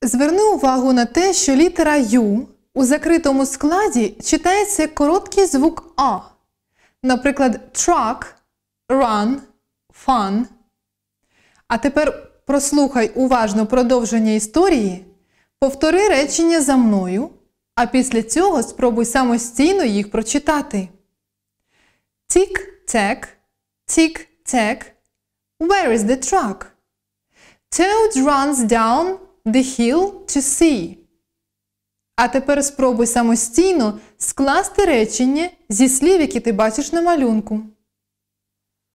Зверни увагу на те, що літера «Ю» у закритому складі читається як короткий звук «а». Наприклад, truck, run, fun. А тепер прослухай уважно продовження історії, повтори речення за мною, а після цього спробуй самостійно їх прочитати. Tick-tack, tick-tack, where is the truck? Toad runs down the hill to see. А тепер спробуй самостійно скласти речення зі слів, які ти бачиш на малюнку.